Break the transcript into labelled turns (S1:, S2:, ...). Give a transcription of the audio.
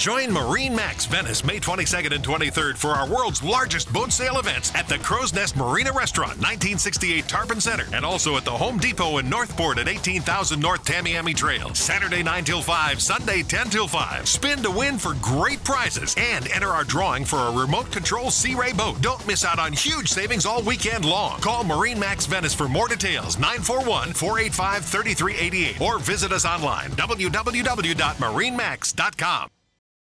S1: Join MarineMax Venice May 22nd and 23rd for our world's largest boat sale events at the Crow's Nest Marina Restaurant, 1968 Tarpon Center, and also at the Home Depot in Northport at 18,000 North Tamiami Trail. Saturday 9 till 5, Sunday 10 till 5. Spin to win for great prizes and enter our drawing for a remote control Sea Ray boat. Don't miss out on huge savings all weekend long. Call MarineMax Venice for more details, 941-485-3388, or visit us online, www.marinemax.com.